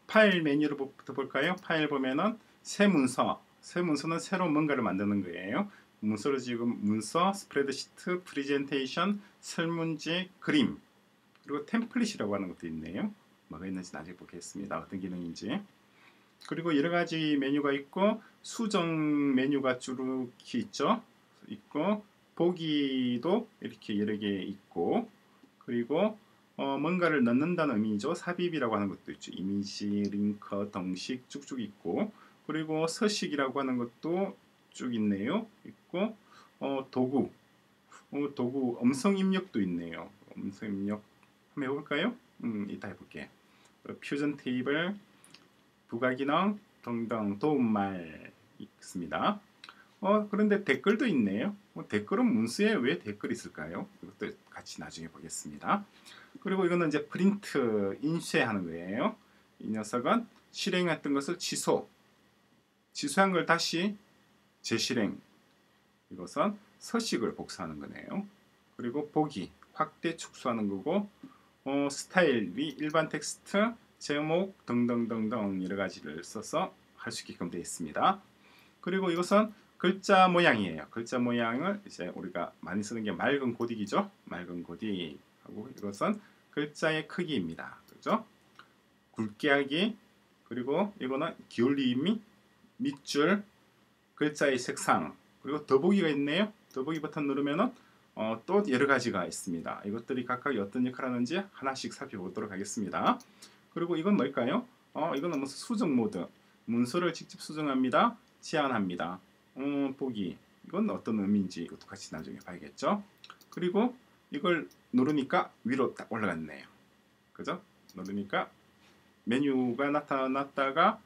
파일 메뉴로부터 볼까요? 파일 보면은 새 문서는 새로 뭔가를 만드는 거예요. 문서로 지금 문서, 스프레드시트, 프레젠테이션, 설문지, 그림, 그리고 템플릿이라고 하는 것도 있네요. 뭐가 있는지 나중에 보겠습니다. 어떤 기능인지. 그리고 여러 가지 메뉴가 있고 수정 메뉴가 쭉 있고 보기도 이렇게 여러 개 있고, 그리고 뭔가를 넣는다는 의미죠. 삽입이라고 하는 것도 있죠. 이미지, 링크, 동식 쭉쭉 있고, 그리고 서식이라고 하는 것도 쭉 있네요. 있고 도구, 음성 입력도 있네요. 음성 입력 한번 해볼까요? 이따 해볼게. 퓨전 테이블, 부가기능 등등 도움말 있습니다. 그런데 댓글도 있네요. 댓글은 문서에 왜 댓글이 있을까요? 이것도 같이 나중에 보겠습니다. 그리고 이거는 이제 프린트, 인쇄하는 거예요. 이 녀석은 실행했던 것을 취소한 걸 다시 재실행. 이것은 서식을 복사하는 거네요. 그리고 보기, 확대, 축소하는 거고, 스타일이 일반 텍스트, 제목 등등등등 여러 가지를 써서 할 수 있게끔 되어 있습니다. 그리고 이것은 글자 모양이에요. 글자 모양을 이제 우리가 많이 쓰는 게 맑은 고딕이죠. 맑은 고딕 하고, 이것은 글자의 크기입니다. 그죠? 굵게 하기, 그리고 이거는 기울림이, 밑줄, 글자의 색상, 그리고 더보기가 있네요. 더보기 버튼 누르면은 또 여러 가지가 있습니다. 이것들이 각각 어떤 역할을 하는지 하나씩 살펴보도록 하겠습니다. 그리고 이건 뭘까요? 이거는 무슨 수정 모드. 문서를 직접 수정합니다. 제한합니다. 보기. 이건 어떤 의미인지 이것도 같이 나중에 봐야겠죠. 그리고 이걸 누르니까 위로 딱 올라갔네요. 그죠? 누르니까 메뉴가 나타났다가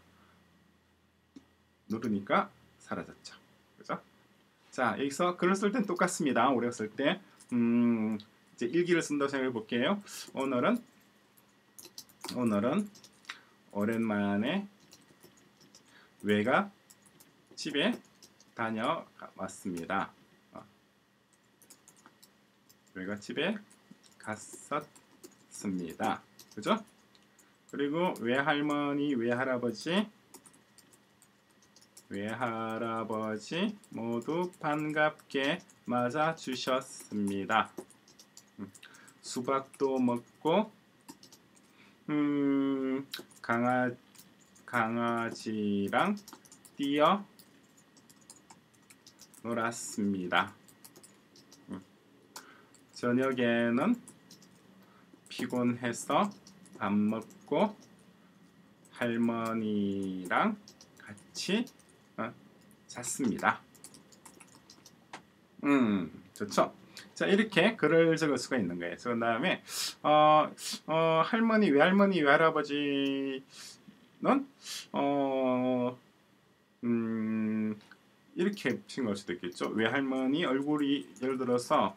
누르니까 사라졌죠. 그죠? 자, 여기서 글을 쓸 땐 똑같습니다. 우리가 쓸 때 이제 일기를 쓴다고 생각해 볼게요. 오늘은 오랜만에 외가 집에 다녀왔습니다. 외가 집에 갔었습니다. 그죠? 그리고 외할머니, 외할아버지 모두 반갑게 맞아주셨습니다. 수박도 먹고 강아지랑 뛰어 놀았습니다. 저녁에는 피곤해서 밥 먹고 할머니랑 같이 잤습니다. 좋죠? 자, 이렇게 글을 적을 수가 있는 거예요. 그 다음에 할머니, 외할아버지는 이렇게 생각할 수도 있겠죠. 외할머니 얼굴이 예를 들어서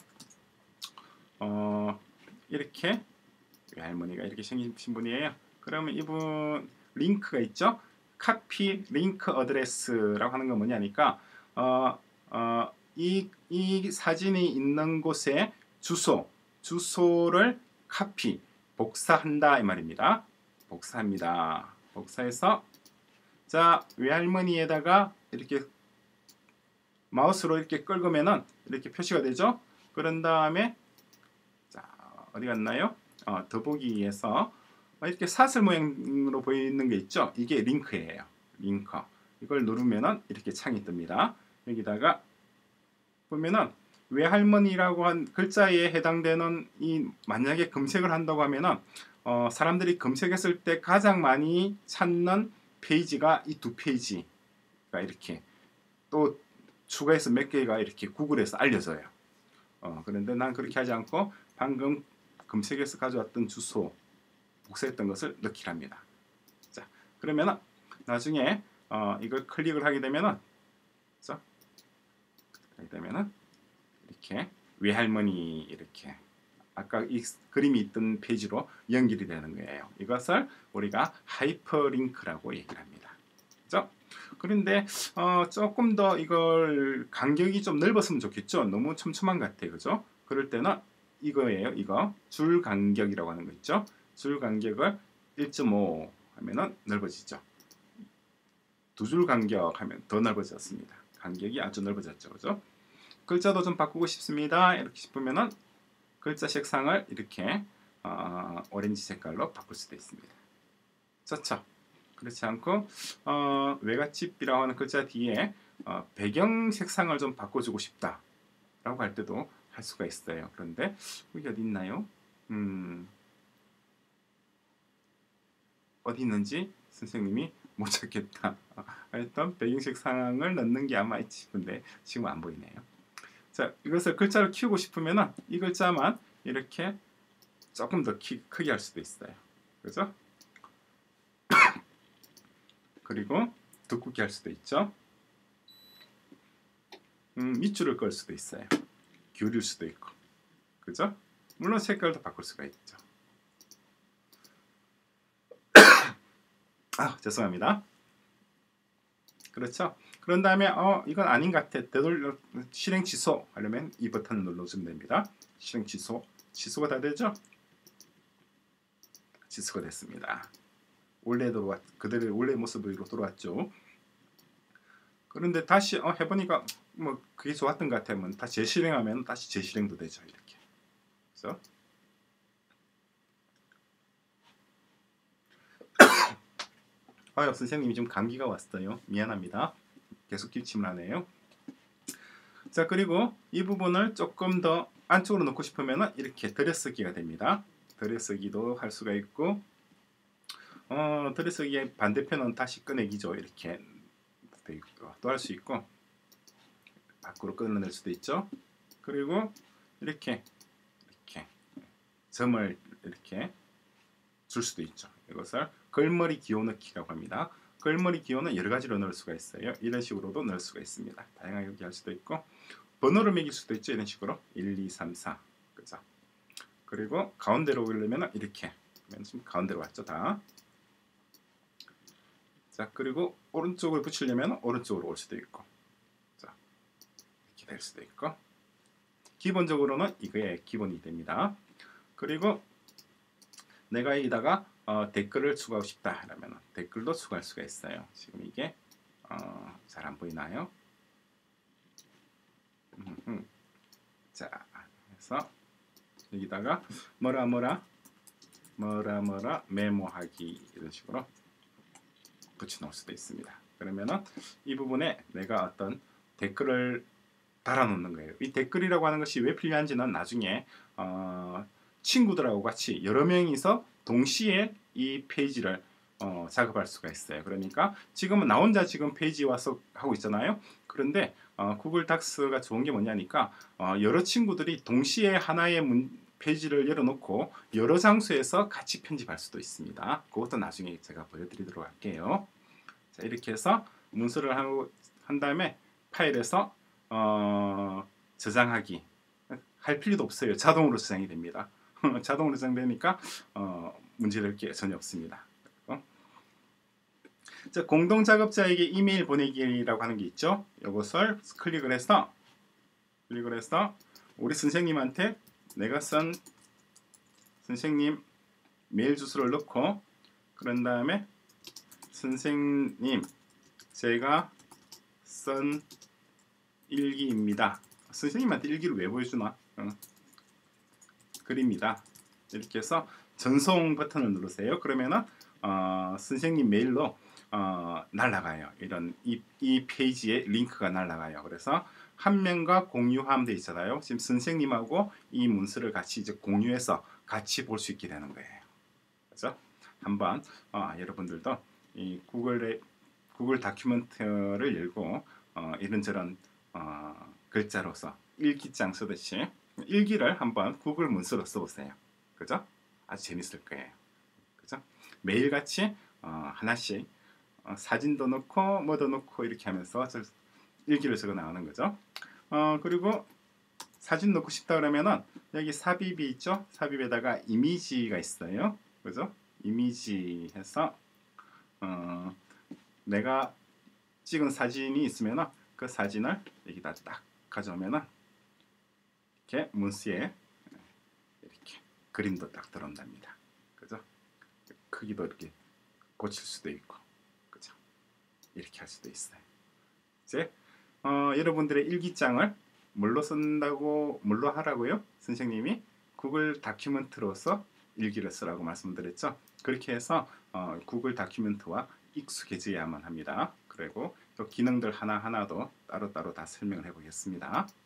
이렇게 외할머니가 이렇게 생기신 분이에요. 그러면 이분 링크가 있죠. 카피 링크 어드레스라고 하는 건 뭐냐니까 이 사진이 있는 곳에 주소를 카피, 복사한다 이 말입니다. 복사합니다. 복사해서 자, 외할머니에다가 이렇게 마우스로 이렇게 끌고면은 이렇게 표시가 되죠. 그런 다음에 자, 어디 갔나요? 더보기에서 이렇게 사슬 모양으로 보이는 게 있죠. 이게 링크예요. 링크. 이걸 누르면은 이렇게 창이 뜹니다. 여기다가 보면은 외할머니라고 한 글자에 해당되는 이 만약에 검색을 한다고 하면은 사람들이 검색했을 때 가장 많이 찾는 페이지가 이 두 페이지가 이렇게 또 추가해서 몇 개가 이렇게 구글에서 알려져요. 그런데 난 그렇게 하지 않고 방금 검색해서 가져왔던 주소 복사했던 것을 넣기랍니다. 자, 그러면은 나중에 이걸 클릭을 하게 되면은 이렇게 외할머니 이렇게 아까 이 그림이 있던 페이지로 연결이 되는 거예요. 이것을 우리가 하이퍼링크라고 얘기를 합니다. 그죠? 그런데 조금 더 이걸 간격이 좀 넓었으면 좋겠죠. 너무 촘촘한 것 같아요. 그죠? 그럴 때는 이거예요. 이거 줄 간격이라고 하는 거 있죠. 줄 간격을 1.5 하면은 넓어지죠. 두 줄 간격 하면 더 넓어졌습니다. 간격이 아주 넓어졌죠. 그죠? 글자도 좀 바꾸고 싶습니다. 이렇게 싶으면은 글자 색상을 이렇게 오렌지 색깔로 바꿀 수도 있습니다. 좋죠? 그렇지 않고 외갓집이라고 하는 글자 뒤에 배경 색상을 좀 바꿔주고 싶다 라고 할 때도 할 수가 있어요. 그런데 여기 어디 있나요? 어디 있는지 선생님이 못 찾겠다. 하여튼 배경색 상을 넣는 게 아마 있지 싶은데 지금 안 보이네요. 자, 이것을 글자를 키우고 싶으면 이 글자만 이렇게 조금 더 크게 할 수도 있어요. 그죠? 그리고 두껍게 할 수도 있죠. 밑줄을 끌 수도 있어요. 기울일 수도 있고. 그죠? 물론 색깔도 바꿀 수가 있죠. 죄송합니다. 그렇죠? 그런 다음에 이건 아닌 것 같아. 되돌려 실행 취소 하려면 이 버튼을 눌러주면 됩니다. 실행 취소가 다 되죠? 취소가 됐습니다. 그대로의 원래 모습으로 돌아왔죠. 그런데 다시 해보니까 뭐 그게 좋았던 것 같으면 다시 재실행하면 다시 재실행도 되죠. 이렇게. 그래서 선생님이 좀 감기가 왔어요. 미안합니다. 계속 기침을 하네요. 자, 그리고 이 부분을 조금 더 안쪽으로 넣고 싶으면 이렇게 들여쓰기가 됩니다. 들여쓰기도 할 수가 있고 들여쓰기의 반대편은 다시 꺼내기죠. 이렇게 또 할 수 있고 밖으로 꺼내낼 수도 있죠. 그리고 이렇게 점을 이렇게 줄 수도 있죠. 이것을 글머리 기호 넣기라고 합니다. 글머리 기호는 여러 가지로 넣을 수가 있어요. 이런 식으로도 넣을 수가 있습니다. 다양하게 할 수도 있고 번호를 매길 수도 있죠. 이런 식으로 1, 2, 3, 4 그죠? 그리고 가운데로 오려면 이렇게 지금 가운데로 왔죠. 다. 자, 그리고 오른쪽을 붙이려면 오른쪽으로 올 수도 있고 자, 이렇게 될 수도 있고 기본적으로는 이게 기본이 됩니다. 그리고 내가 여기다가 댓글을 추가하고 싶다 하면 댓글도 추가할 수가 있어요. 지금 이게 잘 안 보이나요? 자, 그래서 여기다가 뭐라 메모하기 이런 식으로 붙여놓을 수도 있습니다. 그러면은 이 부분에 내가 어떤 댓글을 달아놓는 거예요. 이 댓글이라고 하는 것이 왜 필요한지는 나중에 친구들하고 같이 여러 명이서 동시에 이 페이지를 작업할 수가 있어요. 그러니까 지금은 나 혼자 지금 페이지 와서 하고 있잖아요. 그런데 구글 닥스가 좋은 게 뭐냐니까 여러 친구들이 동시에 하나의 페이지를 열어놓고 여러 장소에서 같이 편집할 수도 있습니다. 그것도 나중에 제가 보여드리도록 할게요. 자, 이렇게 해서 문서를 한 다음에 파일에서 저장하기 할 필요도 없어요. 자동으로 저장이 됩니다. 자동으로 저장되니까 문제될 게 전혀 없습니다. 자, 공동 작업자에게 이메일 보내기라고 하는 게 있죠. 이것을 클릭을 해서 우리 선생님한테 내가 쓴 선생님 메일 주소를 넣고 그런 다음에 선생님 제가 쓴 일기입니다. 선생님한테 일기를 왜 보여주나? 글입니다. 이렇게 해서 전송 버튼을 누르세요. 그러면은 선생님 메일로 날아가요. 이런 이 페이지에 링크가 날아가요. 그래서 한 명과 공유하면 돼 있잖아요. 지금 선생님하고 이 문서를 같이 이제 공유해서 같이 볼 수 있게 되는 거예요. 그래서 한번 여러분들도 이 구글 다큐멘트를 열고 이런저런 글자로서 일기장 쓰듯이 일기를 한번 구글 문서로 써보세요. 그죠? 아주 재밌을 거예요. 그죠? 매일같이 하나씩 사진도 넣고 뭐도 넣고 이렇게 하면서 일기를 적어 나가는 거죠. 그리고 사진 넣고 싶다 그러면은 여기 삽입이 있죠. 삽입에다가 이미지가 있어요. 그죠? 이미지 해서 내가 찍은 사진이 있으면은 그 사진을 여기다 딱 가져오면은 이렇게 문서에 이렇게 그림도 딱 들어온답니다. 그죠? 크기도 이렇게 고칠 수도 있고, 그죠? 이렇게 할 수도 있어요. 이제 여러분들의 일기장을 뭘로 하라고요? 선생님이 구글 다큐멘트로서 일기를 쓰라고 말씀드렸죠. 그렇게 해서 구글 다큐멘트와 익숙해져야만 합니다. 그리고 또 기능들 하나하나도 따로따로 다 설명을 해보겠습니다.